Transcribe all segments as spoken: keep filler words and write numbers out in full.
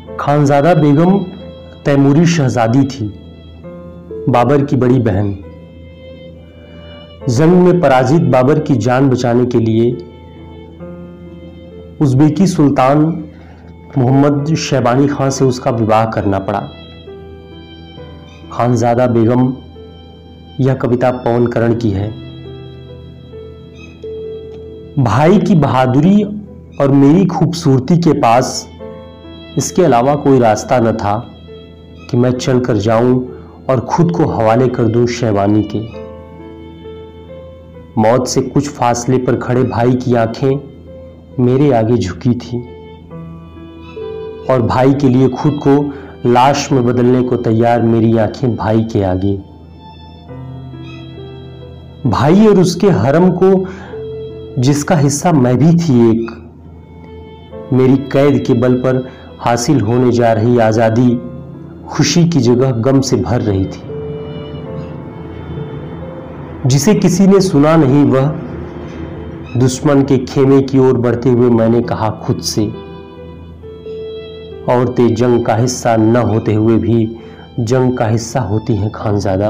खानजादा बेगम तैमूरी शहजादी थी, बाबर की बड़ी बहन। जंग में पराजित बाबर की जान बचाने के लिए उज़्बेकी सुल्तान मोहम्मद शैबानी खान से उसका विवाह करना पड़ा। खानजादा बेगम, यह कविता पवन करण की है। भाई की बहादुरी और मेरी खूबसूरती के पास इसके अलावा कोई रास्ता न था कि मैं चल कर जाऊं और खुद को हवाले कर दूं शैबानी के। मौत से कुछ फासले पर खड़े भाई की आंखें मेरे आगे झुकी थी और भाई के लिए खुद को लाश में बदलने को तैयार मेरी आंखें भाई के आगे। भाई और उसके हरम को जिसका हिस्सा मैं भी थी एक, मेरी कैद के बल पर हासिल होने जा रही आजादी खुशी की जगह गम से भर रही थी। जिसे किसी ने सुना नहीं वह दुश्मन के खेमे की ओर बढ़ते हुए मैंने कहा खुद से, औरतें जंग का हिस्सा न होते हुए भी जंग का हिस्सा होती हैं खानजादा।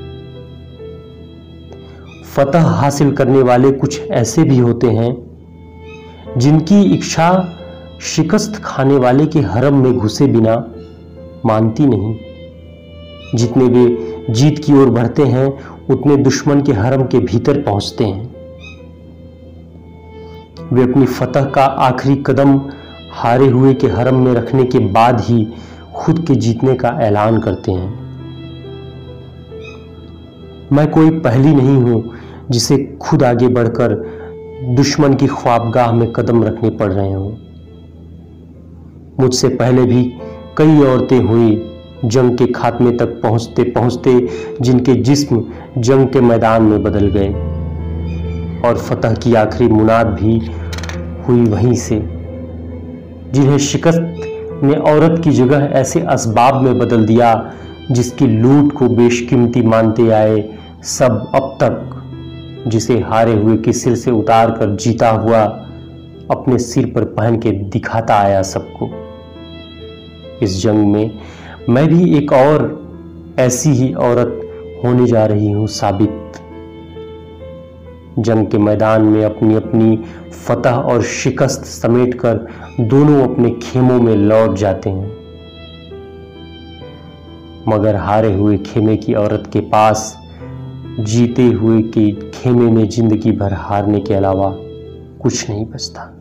फतह हासिल करने वाले कुछ ऐसे भी होते हैं जिनकी इच्छा शिकस्त खाने वाले के हरम में घुसे बिना मानती नहीं। जितने वे जीत की ओर बढ़ते हैं उतने दुश्मन के हरम के भीतर पहुंचते हैं। वे अपनी फतह का आखिरी कदम हारे हुए के हरम में रखने के बाद ही खुद के जीतने का ऐलान करते हैं। मैं कोई पहली नहीं हूं जिसे खुद आगे बढ़कर दुश्मन की ख्वाबगाह में कदम रखने पड़ रहे हों। मुझसे पहले भी कई औरतें हुई जंग के खात्मे तक पहुंचते पहुंचते जिनके जिस्म जंग के मैदान में बदल गए, और फतह की आखिरी मुनाद भी हुई वहीं से। जिन्हें शिकस्त ने औरत की जगह ऐसे असबाब में बदल दिया जिसकी लूट को बेशकीमती मानते आए, सब अब तक जिसे हारे हुए के सिर से उतार कर जीता हुआ अपने सिर पर पहन के दिखाता आया सबको। इस जंग में मैं भी एक और ऐसी ही औरत होने जा रही हूं साबित। जंग के मैदान में अपनी अपनी फतह और शिकस्त समेटकर दोनों अपने खेमों में लौट जाते हैं, मगर हारे हुए खेमे की औरत के पास जीते हुए के खेमे में जिंदगी भर हारने के अलावा कुछ नहीं बचता।